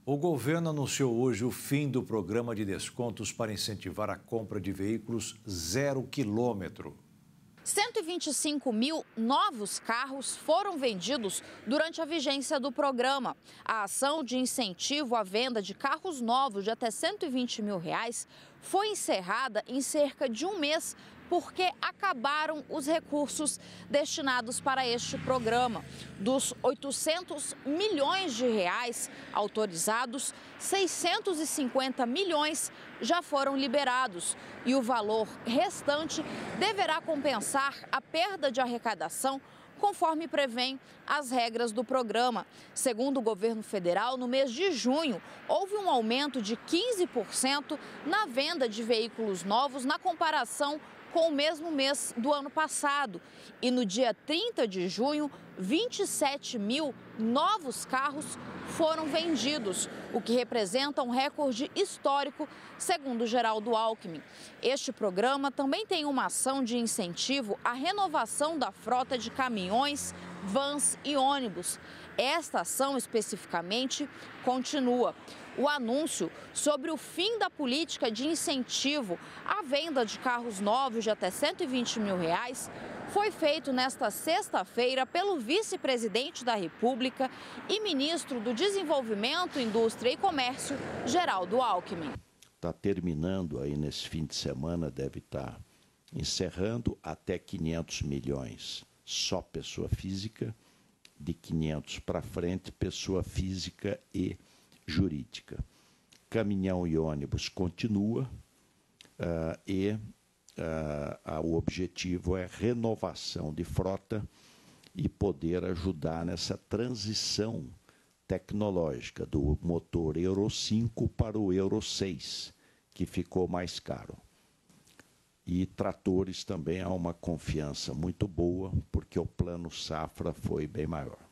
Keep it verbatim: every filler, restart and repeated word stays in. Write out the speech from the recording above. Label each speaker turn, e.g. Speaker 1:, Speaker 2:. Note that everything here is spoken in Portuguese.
Speaker 1: O governo anunciou hoje o fim do programa de descontos para incentivar a compra de veículos zero quilômetro.
Speaker 2: cento e vinte e cinco mil novos carros foram vendidos durante a vigência do programa. A ação de incentivo à venda de carros novos de até cento e vinte mil reais foi encerrada em cerca de um mês porque acabaram os recursos destinados para este programa. Dos oitocentos milhões de reais autorizados, seiscentos e cinquenta milhões já foram liberados e o valor restante deverá compensar a perda de arrecadação conforme prevêem as regras do programa. Segundo o governo federal, no mês de junho, houve um aumento de quinze por cento na venda de veículos novos na comparação com o mesmo mês do ano passado. E no dia trinta de junho, vinte e sete mil novos carros foram vendidos, o que representa um recorde histórico, segundo Geraldo Alckmin. Este programa também tem uma ação de incentivo à renovação da frota de caminhões, vans e ônibus. Esta ação, especificamente, continua. O anúncio sobre o fim da política de incentivo à venda de carros novos de até cento e vinte mil reais foi feito nesta sexta-feira pelo vice-presidente da República e ministro do Desenvolvimento, Indústria e Comércio, Geraldo Alckmin.
Speaker 3: Está terminando aí nesse fim de semana, deve estar encerrando até quinhentos milhões, só pessoa física, de quinhentos para frente, pessoa física e jurídica. Caminhão e ônibus continua uh, e uh, uh, o objetivo é renovação de frota e poder ajudar nessa transição tecnológica do motor Euro cinco para o Euro seis, que ficou mais caro. E tratores também há uma confiança muito boa, porque o plano safra foi bem maior.